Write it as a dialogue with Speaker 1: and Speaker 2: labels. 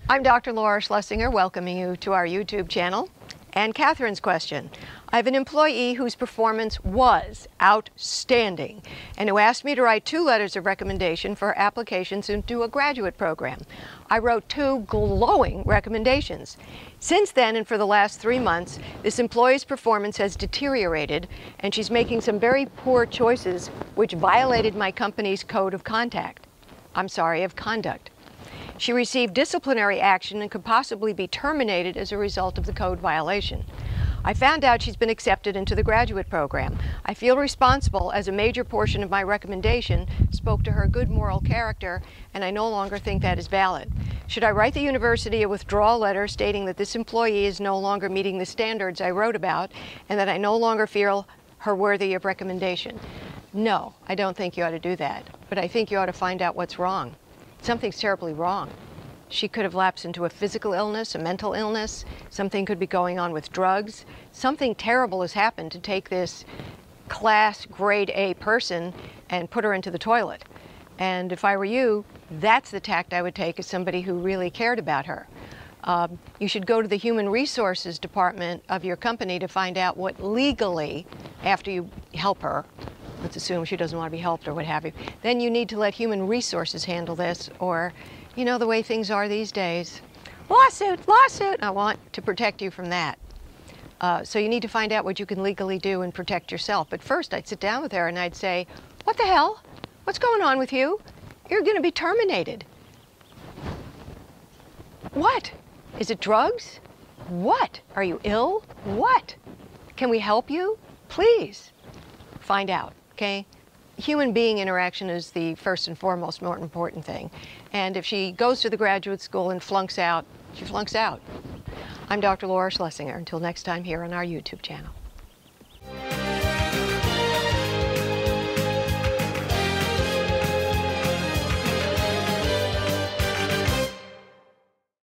Speaker 1: I'm Dr. Laura Schlessinger, welcoming you to our YouTube channel. And Catherine's question. I have an employee whose performance was outstanding and who asked me to write 2 letters of recommendation for applications into a graduate program. I wrote 2 glowing recommendations. Since then, and for the last 3 months, this employee's performance has deteriorated and she's making some very poor choices which violated my company's code of conduct. She received disciplinary action and could possibly be terminated as a result of the code violation. I found out she's been accepted into the graduate program. I feel responsible as a major portion of my recommendation spoke to her good moral character, and I no longer think that is valid. Should I write the university a withdrawal letter stating that this employee is no longer meeting the standards I wrote about and that I no longer feel her worthy of recommendation? No, I don't think you ought to do that, but I think you ought to find out what's wrong. Something's terribly wrong. She could have lapsed into a physical illness, a mental illness. Something could be going on with drugs. Something terrible has happened to take this class grade A person and put her into the toilet. And if I were you, that's the tact I would take as somebody who really cared about her. You should go to the human resources department of your company to find out what legally, after you help her, let's assume she doesn't want to be helped or what have you, then you need to let human resources handle this, or, you know, the way things are these days. Lawsuit, lawsuit! I want to protect you from that. So you need to find out what you can legally do and protect yourself. But first, I'd sit down with her and I'd say, what the hell? What's going on with you? You're going to be terminated. What? Is it drugs? What? Are you ill? What? Can we help you? Please find out, okay? Human being interaction is the first and foremost more important thing. And if she goes to the graduate school and flunks out, she flunks out. I'm Dr. Laura Schlessinger. Until next time here on our YouTube channel.